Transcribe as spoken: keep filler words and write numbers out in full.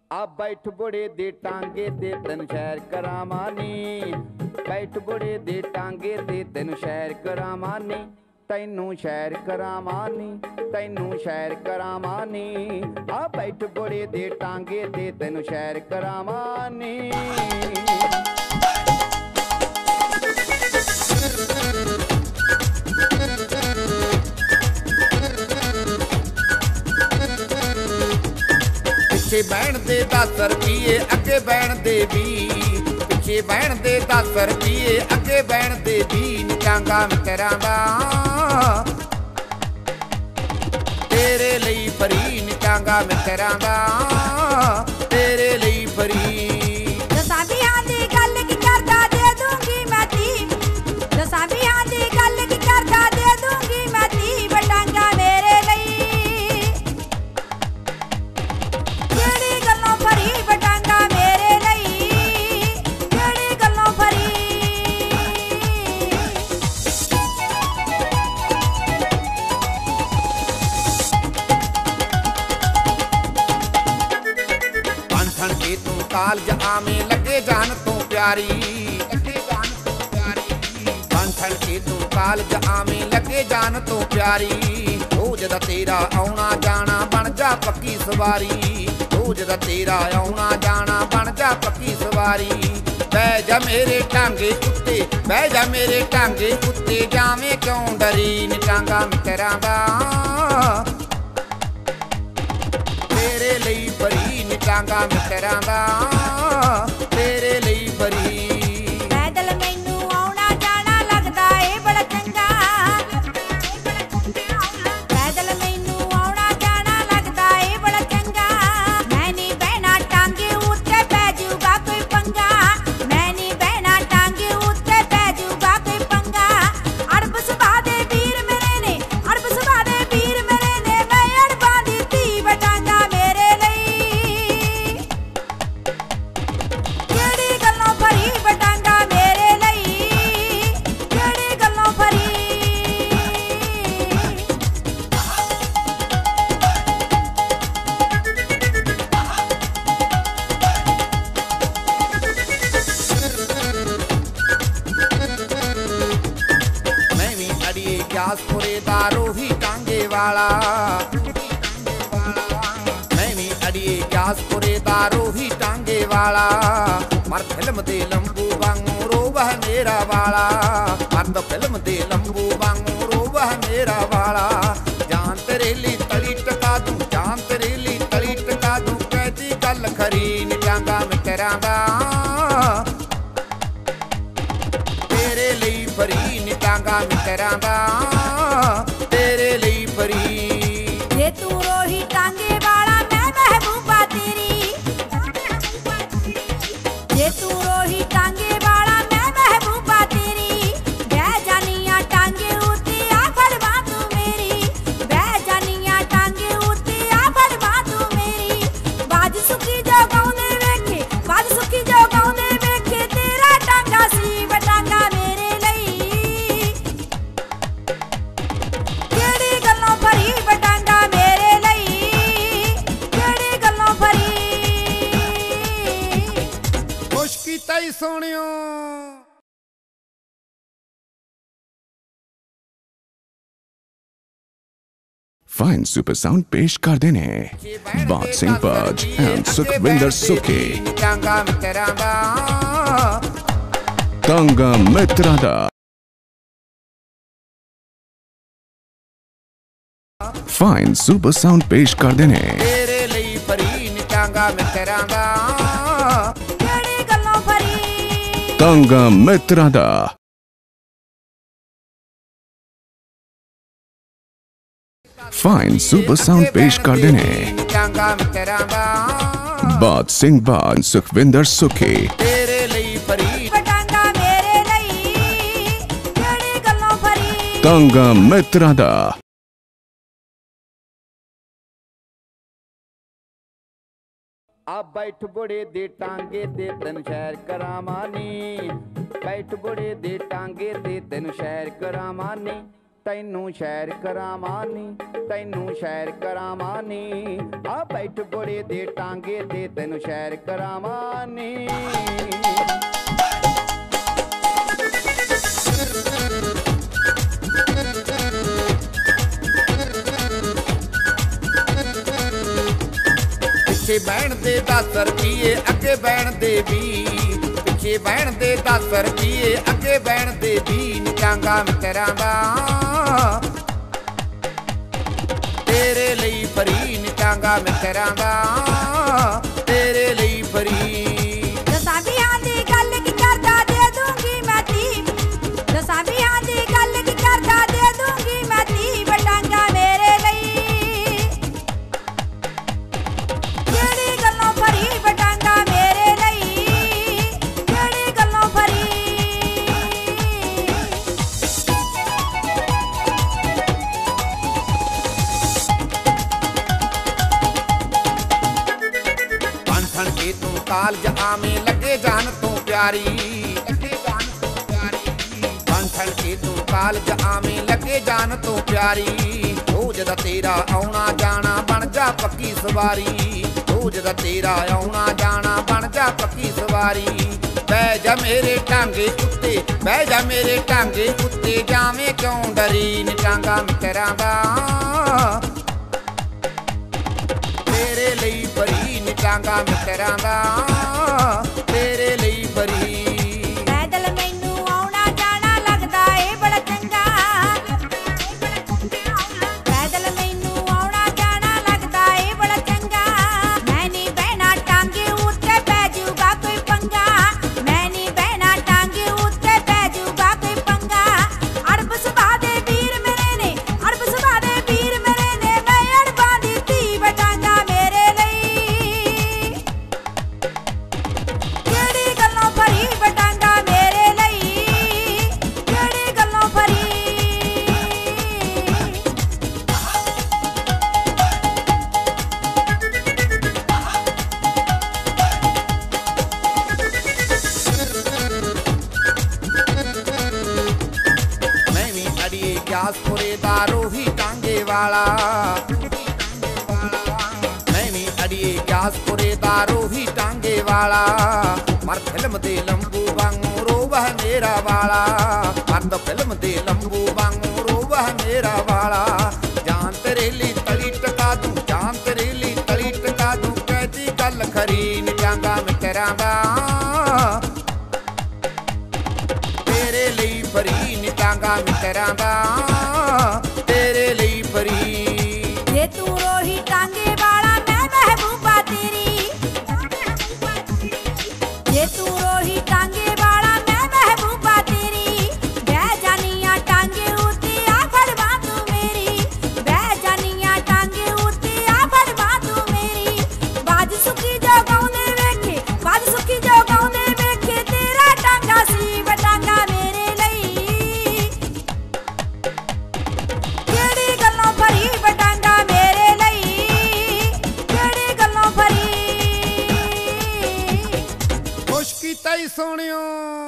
आ बैठ बुढ़े दे टांगे दे तेन शैर करामानी, बैठ बुढ़े दे टांगे दे तेन शैर करामानी, तैनू शैर करामानी, तैनू शैर करामानी। आ बैठ बुढ़े दे टांगे दे तेन शैर करामानी। पिछे बहन दे दस रुपये अगे बहन दे भी, पिछे बहन दे दस रुपये अगे बहन दे भी। निकांगा मित्तरां दा तेरे लई फरी, निकांगा मित्तरां दा तेरे लई फरी। दसां बीहां दी गल की करदा दे दूंगी मैं धी, दसां बीहां दी गल की करदा दे दूंगी मैं धी। बटांगा मेरे लई केड़ी गल्लों फरी, बटांगा मेरे लई केड़ी गल्लों फरी। पंथन के तू कालज आमे लगे जान तू प्यारी, लगे जान तू प्यारी। पंथन के तू कालज आमे लगे जान तू प्यारी। रोज दा तेरा आउणा जाना बन जा पक्की सवारी, रोज दा तेरा आउणा जाना बन जा पक्की सवारी। बह जा मेरे टांगे उत्ते, बह जा मेरे टांगे उत्ते, जावें क्यों डरी। निकांगा मित्तरां दा तेरे लई फरी, निकांगा मित्तरां दा तेरे लई फरी। पैदल मैनू आउणा जाना लगदा ए बड़ा चंगा, पैदल मैनू आउणा जाना लगदा ए बड़ा चंगा। मैं नी बहना टांगे उत्ते पै जूगा कोई पंगा, मैं नी बहना टांगे उत्ते पै जूगा कोई पंगा। अड़ब सुभा दे वीर मेरे ने, अड़ब सुभा दे वीर मेरे ने, मैं अड़बां दी धी। बटांगा मेरे लई केड़ी गल्लों फरी, बटांगा मेरे लई केड़ी गल्लों फरी। मैं भी अड़िए ग्यासपुरे दा रोही टांगे वाला, मैं भी अड़िए ग्यासपुरे दा रोही टांगे वाला। मर फिल्म दे लंबू वांगू रोवह मेरा वाला, मर्द फिल्म दे लंबू वांगू रोवह मेरा वाला। जान तेरे ली तली टका दूं, जान तेरे ली तली टका दूं, कहती गल खरी। निकांगा मित्तरां दा तेरे लई फरी, निकांगा मित्तरां दा तेरे लई फरी। जे तू रोही टांगे वाला मैं महबूबा तेरी, जे तू रोही टांगे वाला मैं महबूबा तेरी। बह जानिया टांगे उत्ते आ फड़वा तू मेरी, बह जानिया टांगे उत्ते आ फड़वा तू मेरी। बाज सुखी जो गाउंदे वेखे, बाज सुखी जो गाउंदे वेखे, तेरा टांगा सी। बटांगा मेरे लई केड़ी गल्लों फरी, बटांगा मेरे लई केड़ी गल्लों फरी। खुश कीता ही सोहणियो। फाइन सुपर साउंड पेश कर देने बात सिंह बाज एंड सुखविंदर सुखी। निकांगा मित्तरां दा तंगा मित्तरां दा फाइन सुपर साउंड पेश कर देने तेरे लई फरी। निकांगा मित्तरां दा केड़ी गल्लों फरी। तंगा मित्तरां दा फाइन सुपर साउंड पेश कर देने निकांगा मित्तरां दा बात सिंह बाज सुखविंदर सुखी। तेरे लई फरी। बटांगा मेरे लई केड़ी गल्लों फरी। तंगा मित्तरां दा आ बैठ बुढ़े दे टांगे दे तेन शैर करामानी, बैठ बुढ़े दे टांगे दे तेन शैर करामानी। ਤੈਨੂੰ ਸ਼ੈਰ ਕਰਾਵਾਂ ਨੀ, ਤੈਨੂੰ ਸ਼ੈਰ ਕਰਾਵਾਂ ਨੀ, ਆ ਬੈਠ ਬੜੇ ਦੇ ਟਾਂਗੇ ਤੇ ਤੈਨੂੰ ਸ਼ੈਰ ਕਰਾਵਾਂ ਨੀ। ਪਿੱਛੇ ਬਹਿਣ ਦੇ ਦਸ ਰੁਪਈਏ ਅੱਗੇ ਬਹਿਣ ਦੇ ਵੀਹ, ਪਿੱਛੇ ਬਹਿਣ ਦੇ ਦਸ ਰੁਪਈਏ ਅੱਗੇ ਬਹਿਣ ਦੇ ਵੀਹ, ਨੀ ਟਾਂਗਾ ਮਿੱਤਰਾਂ ਦਾ ਤੇਰੇ ਲਈ ਫਰੀ, ਨੀ ਟਾਂਗਾ ਮਿੱਤਰਾਂ ਦਾ ਤੇਰੇ ਲਈ ਫਰੀ। ਦਸਾਂ ਵੀਹਾਂ ਦੀ ਗੱਲ ਕੀ ਕਰਦਾ ਦੇ ਦੂੰਗੀ ਮੈਂ ਤੀਹ, ਦਸਾਂ ਵੀਹਾਂ ਦੀ ਗੱਲ ਕੀ ਕਰਦਾ ਦੇ ਦੂੰਗੀ ਮੈਂ ਤੀਹ, ਟਾਂਗਾ ਮੇਰੇ ਲਈ ਕਿਹੜੀ ਗੱਲੋਂ ਫਰੀ, ਟਾਂਗਾ ਮੇਰੇ ਲਈ ਕਿਹੜੀ ਗੱਲੋਂ ਫਰੀ। ਬਣ ਠਣ ਕੇ ਤੂੰ ਕਾਲਜ ਆਵੇਂ ਲੱਗੇ ਜਾਨ ਤੋਂ ਪਿਆਰੀ, ਲੱਗੇ ਜਾਨ ਤੋਂ ਪਿਆਰੀ। ਬਣ ਠਣ ਕੇ ਤੂੰ ਕਾਲਜ ਆਵੇਂ ਲੱਗੇ ਜਾਨ ਤੋਂ ਪਿਆਰੀ, ਰੋਜ਼ ਦਾ ਤੇਰਾ ਆਉਣਾ ਜਾਣਾ ਬਣ ਜਾ ਪੱਕੀ ਸਵਾਰੀ, ਰੋਜ਼ ਦਾ ਤੇਰਾ ਆਉਣਾ ਜਾਣਾ ਬਣ ਜਾ ਪੱਕੀ ਸਵਾਰੀ। ਬਹਿ ਜਾ ਮੇਰੇ ਟਾਂਗੇ ਉੱਤੇ, ਬਹਿ ਜਾ ਮੇਰੇ ਟਾਂਗੇ ਉੱਤੇ, ਜਾਵੇਂ ਕਿਉਂ ਡਰੀ, ਨੀ ਟਾਂਗਾ ਮਿੱਤਰਾਂ ਦਾ ਤੇਰੇ ਲਈ ਫਰੀ, ਨੀ ਟਾਂਗਾ ਮਿੱਤਰਾਂ ਦਾ ਤੇਰੇ ਲਈ ਫਰੀ। ਪੈਦਲ ਮੈਨੂੰ ਆਉਣਾ ਜਾਣਾ ਲੱਗਦਾ ਏ ਬੜਾ ਚੰਗਾ, ਪੈਦਲ ਮੈਨੂੰ ਆਉਣਾ ਜਾਣਾ ਲੱਗਦਾ ਏ ਬੜਾ ਚੰਗਾ, ਮੈਂ ਨਹੀਂ ਬਹਿਣਾ ਟਾਂਗੇ ਉੱਤੇ ਪੈ ਜਾਊਗਾ ਕੋਈ ਪੰਗਾ, ਮੈਂ ਨਹੀਂ ਬਹਿਣਾ ਟਾਂਗੇ ਉੱਤੇ ਪੈ ਜਾਊਗਾ ਕੋਈ ਪੰਗਾ। ਅੜਬ ਸੁਭਾਅ ਦੇ ਵੀਰ ਮੇਰੇ ਨੇ, ਅੜਬ ਸੁਭਾਅ ਦੇ ਵੀਰ ਮੇਰੇ ਨੇ, ਮੈਂ ਅੜਬਾਂ ਦੀ ਧੀ ਟਾਂਗਾ ਮੇਰੇ ਲਈ ਕਿਹੜੀ ਗੱਲੋਂ ਫਰੀ, ਟਾਂਗਾ ਮੇਰੇ ਲਈ ਕਿਹੜੀ ਗੱਲੋਂ ਫਰੀ। ਮੈਂ ਵੀ ਅੜੀਏ ਗਿਆਸਪੁਰੇ ਦਾ ਰੋਹੀ ਟਾਂਗੇ ਵਾਲਾ, ਮੈਂ ਵੀ ਅੜੀਏ ਗਿਆਸਪੁਰੇ ਦਾ ਰੋਹੀ ਟਾਂਗੇ ਵਾਲਾ, ਮਰ ਫਿਲਮ ਦੇ ਲੰਬੂ ਵਾਂਗੂ ਰੋਵਹ ਮੇਰਾ ਵਾਲਾ, ਮਰਦ ਫਿਲਮ ਦੇ ਲੰਬੂ ਵਾਂਗੂ ਰੋਵਹ ਮੇਰਾ ਵਾਲਾ। ਜਾਨ ਤੇਰੇ ਲਈ ਤਲੀ ਟਕਾ ਦੂੰ, ਜਾਨ ਤੇਰੇ ਲਈ ਤਲੀ ਟਕਾ ਦੂੰ, ਕਹਿਦੀ ਗੱਲ ਖਰੀ, ਨੀ ਟਾਂਗਾ ਮਿੱਤਰਾਂ ਦਾ ਤੇਰੇ ਲਈ ਫਰੀ, ਨੀ ਟਾਂਗਾ ਮਿੱਤਰਾਂ ਦਾ ਤੇਰੇ ਲਈ ਫਰੀ। ਜੇ ਤੂੰ ਰੋਹੀ ਟਾਂਗੇ ਵਾਲਾ ਮੈਂ ਮਹਿਬੂਬਾ ਤੇਰੀ, ਜੇ ਤੂੰ ਰੋਹੀ ਟਾਂਗੇ ਵਾਲਾ ਮੈਂ ਮਹਿਬੂਬਾ ਤੇਰੀ, ਬਹਿ ਜਾਨੀਆਂ ਟਾਂਗੇ ਉੱਤੇ ਆ ਫੜਵਾ ਤੂੰ ਮੇਰੀ, ਬਹਿ ਜਾਨੀਆਂ ਟਾਂਗੇ ਉੱਤੇ ਆ ਫੜਵਾ ਤੂੰ ਮੇਰੀ। ਬਾਜ ਸੁੱਕੀ ਜੋ ਗਾਉਂਦੇ ਵੇਖੇ, ਬਾਜ ਸੁੱਕੀ ਜੋ ਗਾਉਂਦੇ ਵੇਖੇ, ਤੇਰਾ ਟਾਂਗਾ ਸੀ ਟਾਂਗਾ ਮੇਰੇ ਲਈ ਕਿਹੜੀ ਗੱਲੋਂ ਫਰੀ, ਟਾਂਗਾ ਮੇਰੇ ਲਈ ਕਿਹੜੀ ਗੱਲੋਂ ਫਰੀ। ਖੁਸ਼ ਕੀਤਾ ਈ ਸੋਹਣਿਓ।